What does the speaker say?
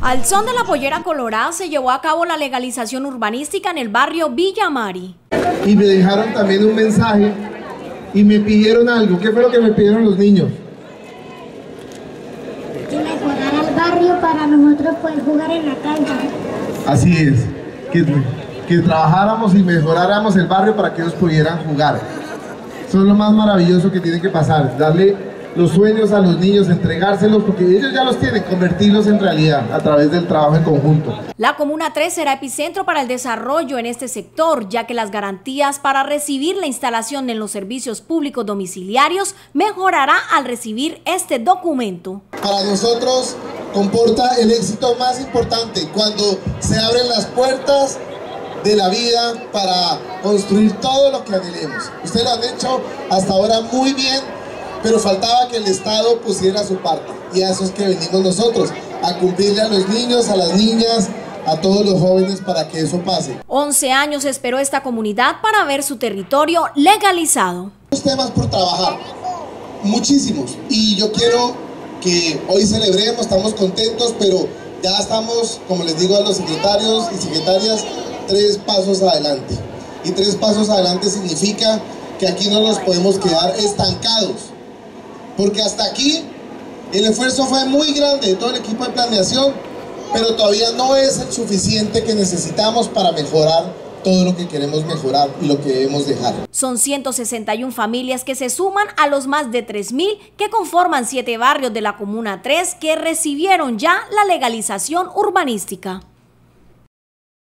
Al son de la pollera colorada se llevó a cabo la legalización urbanística en el barrio Villa Mari. Y me dejaron también un mensaje y me pidieron algo. ¿Qué fue lo que me pidieron los niños? Que mejorara el barrio para nosotros poder jugar en la cancha. Así es, que trabajáramos y mejoráramos el barrio para que ellos pudieran jugar. Eso es lo más maravilloso que tiene que pasar, darle los sueños a los niños, entregárselos, porque ellos ya los tienen, convertirlos en realidad a través del trabajo en conjunto. La Comuna 3 será epicentro para el desarrollo en este sector, ya que las garantías para recibir la instalación en los servicios públicos domiciliarios mejorará al recibir este documento. Para nosotros comporta el éxito más importante cuando se abren las puertas de la vida para construir todo lo que anhelemos. Ustedes lo han hecho hasta ahora muy bien, pero faltaba que el Estado pusiera su parte, y a eso es que venimos nosotros, a cumplirle a los niños, a las niñas, a todos los jóvenes para que eso pase. 11 años esperó esta comunidad para ver su territorio legalizado. Muchos temas por trabajar, muchísimos, y yo quiero que hoy celebremos, estamos contentos, pero ya estamos, como les digo a los secretarios y secretarias, 3 pasos adelante. Y 3 pasos adelante significa que aquí no nos podemos quedar estancados. Porque hasta aquí el esfuerzo fue muy grande de todo el equipo de planeación, pero todavía no es el suficiente que necesitamos para mejorar todo lo que queremos mejorar y lo que debemos dejar. Son 161 familias que se suman a los más de 3.000 que conforman 7 barrios de la Comuna 3 que recibieron ya la legalización urbanística.